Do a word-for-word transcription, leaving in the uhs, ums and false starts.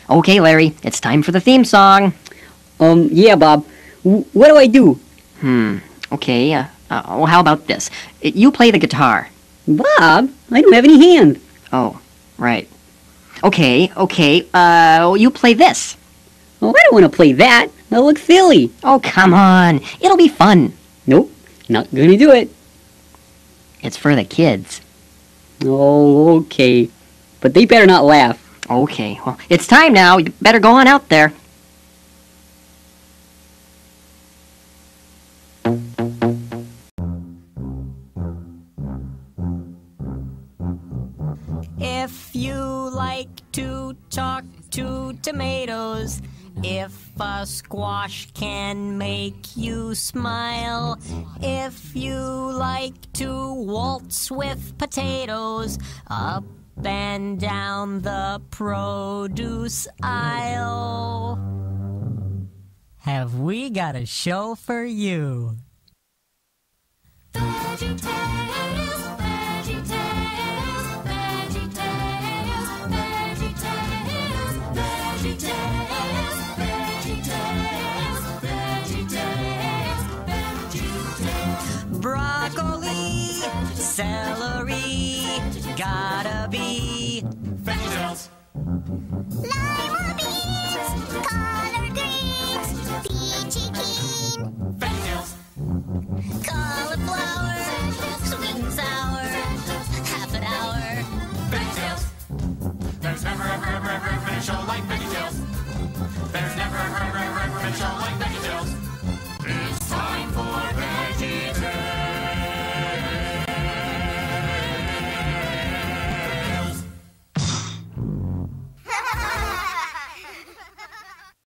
Okay, Larry, it's time for the theme song. Um, yeah, Bob. W what do I do? Hmm, okay, uh, uh, well, how about this? You play the guitar. Bob, I don't have any hand. Oh, right. Okay, okay, uh, you play this. Oh, I don't want to play that. That looks silly. Oh, come on. It'll be fun. Nope, not gonna do it. It's for the kids. Oh, okay. But they better not laugh. Okay, well, it's time now. You better go on out there. If you like to talk to tomatoes, if a squash can make you smile, if you like to waltz with potatoes, up and down the produce aisle, have we got a show for you. VeggieTales, VeggieTales, VeggieTales, VeggieTales, VeggieTales, VeggieTales, VeggieTales, VeggieTales. Broccoli, celery, gotta be VeggieTales.